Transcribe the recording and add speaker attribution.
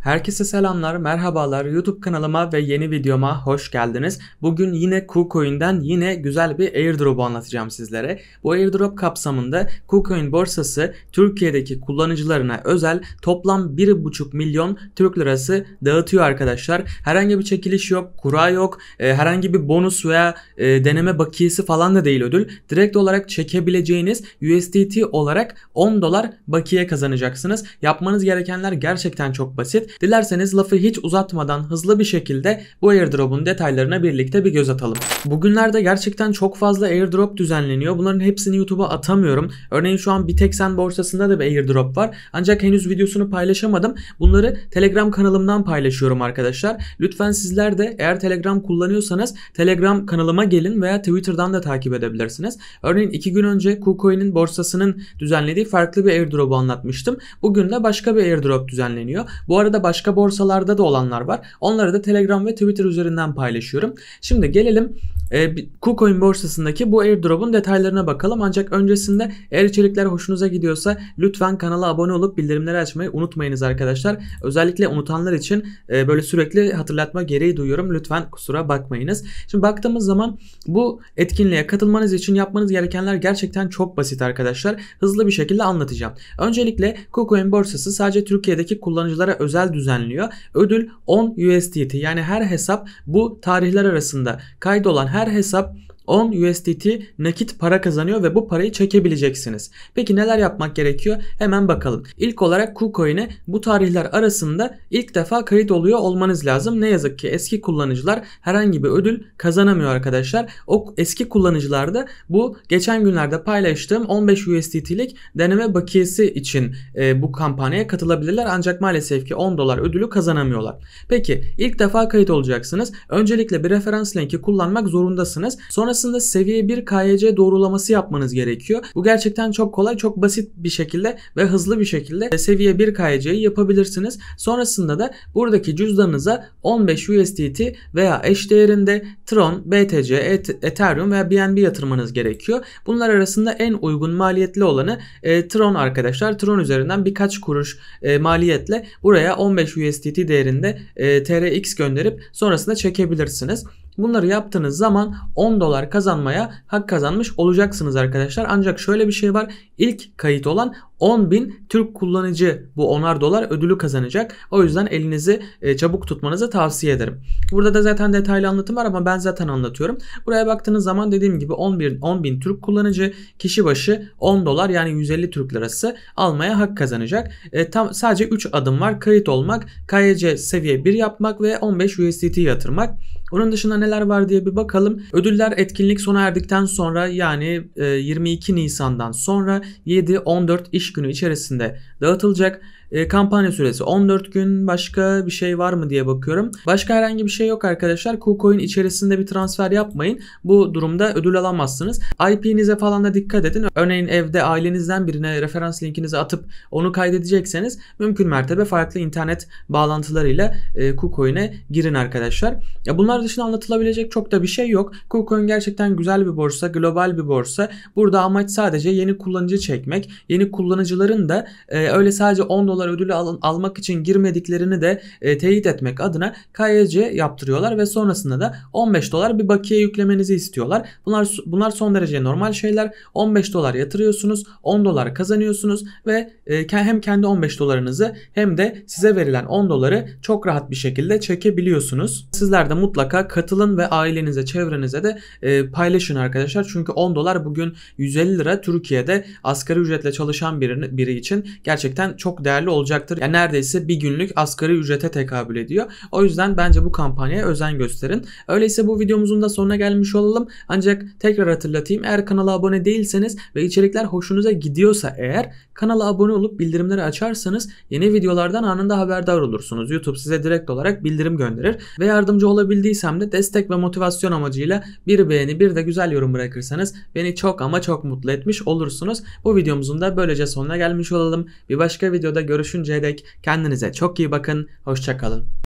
Speaker 1: Herkese selamlar, merhabalar. YouTube kanalıma ve yeni videoma hoş geldiniz. Bugün yine KuCoin'den yine güzel bir airdrop'u anlatacağım sizlere. Bu airdrop kapsamında KuCoin borsası Türkiye'deki kullanıcılarına özel toplam 1,5 milyon Türk lirası dağıtıyor arkadaşlar. Herhangi bir çekiliş yok, kura yok, herhangi bir bonus veya deneme bakiyesi falan da değil ödül. Direkt olarak çekebileceğiniz USDT olarak 10 dolar bakiye kazanacaksınız. Yapmanız gerekenler gerçekten çok basit. Dilerseniz lafı hiç uzatmadan hızlı bir şekilde bu airdrop'un detaylarına birlikte bir göz atalım. Bugünlerde gerçekten çok fazla airdrop düzenleniyor. Bunların hepsini YouTube'a atamıyorum. Örneğin şu an Bitexen borsasında da bir airdrop var. Ancak henüz videosunu paylaşamadım. Bunları Telegram kanalımdan paylaşıyorum arkadaşlar. Lütfen sizler de eğer Telegram kullanıyorsanız Telegram kanalıma gelin veya Twitter'dan da takip edebilirsiniz. Örneğin 2 gün önce KuCoin'in borsasının düzenlediği farklı bir airdrop'u anlatmıştım. Bugün de başka bir airdrop düzenleniyor. Bu arada başka borsalarda da olanlar var. Onları da Telegram ve Twitter üzerinden paylaşıyorum. Şimdi gelelim KuCoin borsasındaki bu airdrop'un detaylarına bakalım. Ancak öncesinde eğer içerikler hoşunuza gidiyorsa lütfen kanala abone olup bildirimleri açmayı unutmayınız arkadaşlar. Özellikle unutanlar için böyle sürekli hatırlatma gereği duyuyorum. Lütfen kusura bakmayınız. Şimdi baktığımız zaman bu etkinliğe katılmanız için yapmanız gerekenler gerçekten çok basit arkadaşlar. Hızlı bir şekilde anlatacağım. Öncelikle KuCoin borsası sadece Türkiye'deki kullanıcılara özel düzenliyor. Ödül 10 USDT, yani her hesap, bu tarihler arasında kaydolan her hesap 10 USDT nakit para kazanıyor ve bu parayı çekebileceksiniz. Peki neler yapmak gerekiyor? Hemen bakalım. İlk olarak KuCoin'e bu tarihler arasında ilk defa kayıt oluyor olmanız lazım. Ne yazık ki eski kullanıcılar herhangi bir ödül kazanamıyor arkadaşlar. O eski kullanıcılar da bu geçen günlerde paylaştığım 15 USDT'lik deneme bakiyesi için bu kampanyaya katılabilirler. Ancak maalesef ki 10 dolar ödülü kazanamıyorlar. Peki ilk defa kayıt olacaksınız. Öncelikle bir referans linki kullanmak zorundasınız. Sonrasında seviye 1 KYC doğrulaması yapmanız gerekiyor. Bu gerçekten çok kolay, çok basit bir şekilde ve hızlı bir şekilde seviye 1 KYC'yi yapabilirsiniz. Sonrasında da buradaki cüzdanınıza 15 USDT veya eş değerinde Tron, BTC, Ethereum veya BNB yatırmanız gerekiyor. Bunlar arasında en uygun maliyetli olanı Tron arkadaşlar. Tron üzerinden birkaç kuruş maliyetle buraya 15 USDT değerinde TRX gönderip sonrasında çekebilirsiniz. Bunları yaptığınız zaman 10 dolar kazanmaya hak kazanmış olacaksınız arkadaşlar. Ancak şöyle bir şey var. İlk kayıt olan 10.000 Türk kullanıcı bu 10'ar dolar ödülü kazanacak. O yüzden elinizi çabuk tutmanızı tavsiye ederim. Burada da zaten detaylı anlatım var ama ben zaten anlatıyorum. Buraya baktığınız zaman dediğim gibi 10.000 Türk kullanıcı kişi başı 10 dolar yani 150 Türk lirası almaya hak kazanacak. Sadece 3 adım var. Kayıt olmak, KYC seviye 1 yapmak ve 15 USDT yatırmak. Onun dışında neler var diye bir bakalım. Ödüller etkinlik sona erdikten sonra, yani 22 Nisan'dan sonra 7-14 iş günü içerisinde dağıtılacak. Kampanya süresi 14 gün. Başka bir şey var mı diye bakıyorum. Başka herhangi bir şey yok arkadaşlar. KuCoin içerisinde bir transfer yapmayın. Bu durumda ödül alamazsınız. IP'nize falan da dikkat edin. Örneğin evde ailenizden birine referans linkinizi atıp onu kaydedecekseniz mümkün mertebe farklı internet bağlantılarıyla KuCoin'e girin arkadaşlar. Bunlar dışında anlatılabilecek çok da bir şey yok. KuCoin gerçekten güzel bir borsa, global bir borsa. Burada amaç sadece yeni kullanıcı çekmek. Yeni kullanıcıların da öyle sadece 10 dolar ödülü almak için girmediklerini de teyit etmek adına KYC yaptırıyorlar ve sonrasında da 15 dolar bir bakiye yüklemenizi istiyorlar. Bunlar son derece normal şeyler. 15 dolar yatırıyorsunuz, 10 dolar kazanıyorsunuz ve hem kendi 15 dolarınızı hem de size verilen 10 doları çok rahat bir şekilde çekebiliyorsunuz. Sizler de mutlaka katılın ve ailenize, çevrenize de paylaşın arkadaşlar. Çünkü 10 dolar bugün 150 lira Türkiye'de asgari ücretle çalışan biri için gerçekten çok değerli olacaktır. Yani neredeyse bir günlük asgari ücrete tekabül ediyor. O yüzden bence bu kampanyaya özen gösterin. Öyleyse bu videomuzun da sonuna gelmiş olalım. Ancak tekrar hatırlatayım. Eğer kanala abone değilseniz ve içerikler hoşunuza gidiyorsa eğer kanala abone olup bildirimleri açarsanız yeni videolardan anında haberdar olursunuz. YouTube size direkt olarak bildirim gönderir ve yardımcı olabildiysem de destek ve motivasyon amacıyla bir beğeni, bir de güzel yorum bırakırsanız beni çok ama çok mutlu etmiş olursunuz. Bu videomuzun da böylece sonuna gelmiş olalım. Bir başka videoda görüşünceye dek kendinize çok iyi bakın. Hoşça kalın.